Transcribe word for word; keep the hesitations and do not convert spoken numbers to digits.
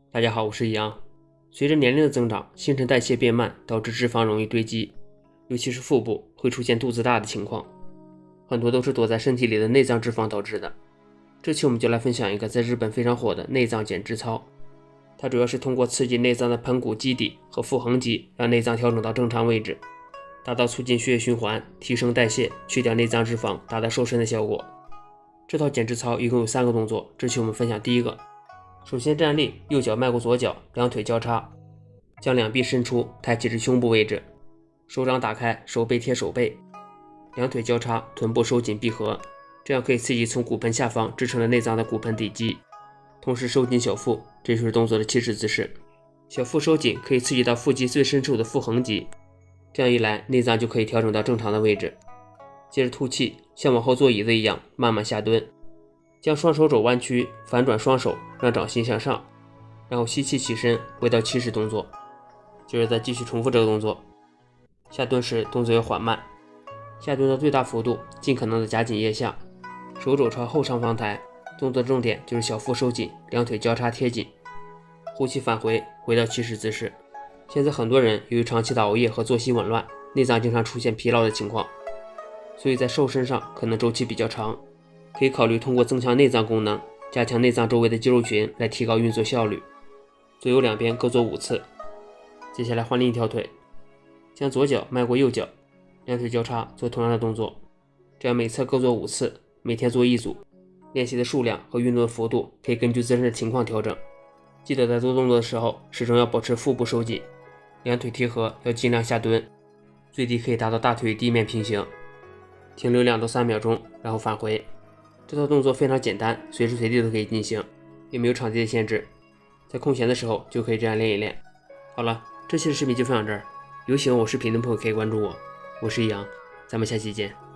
大家好，我是易阳。随着年龄的增长，新陈代谢变慢，导致脂肪容易堆积，尤其是腹部会出现肚子大的情况，很多都是躲在身体里的内脏脂肪导致的。这期我们就来分享一个在日本非常火的内脏减脂操，它主要是通过刺激内脏的盆骨基底和腹横肌，让内脏调整到正常位置，达到促进血液循环、提升代谢、去掉内脏脂肪、达到瘦身的效果。这套减脂操一共有三个动作，这期我们分享第一个。首先站立，右脚迈过左脚，两腿交叉，将两臂伸出，抬起至胸部位置，手掌打开，手背贴手背，两腿交叉，臀部收紧闭合，这样可以刺激从骨盆下方支撑着内脏的骨盆底肌，同时收紧小腹，这就是动作的起始姿势。小腹收紧可以刺激到腹肌最深处的腹横肌，这样一来，内脏就可以调整到正常的位置。接着吐气，像往后坐椅子一样慢慢下蹲，将双手肘弯曲，反转双手，让掌心向上，然后吸气起身，回到起始动作。接着再继续重复这个动作。下蹲时动作要缓慢，下蹲的最大幅度，尽可能的夹紧腋下，手肘朝后上方抬，动作重点就是小腹收紧，两腿交叉贴紧。呼气返回，回到起始姿势。现在很多人由于长期的熬夜和作息紊乱，内脏经常出现疲劳的情况，所以在瘦身上可能周期比较长，可以考虑通过增强内脏功能，加强内脏周围的肌肉群来提高运作效率。左右两边各做五次。接下来换另一条腿，将左脚迈过右脚，两腿交叉做同样的动作，这样每侧各做五次，每天做一组。练习的数量和运动的幅度可以根据自身的情况调整。记得在做动作的时候，始终要保持腹部收紧，两腿贴合，要尽量下蹲，最低可以达到大腿与地面平行，停留两到三秒钟，然后返回。这套动作非常简单，随时随地都可以进行，也没有场地的限制，在空闲的时候就可以这样练一练。好了，这期的视频就分享这儿，有喜欢我视频的朋友可以关注我，我是易阳，咱们下期见。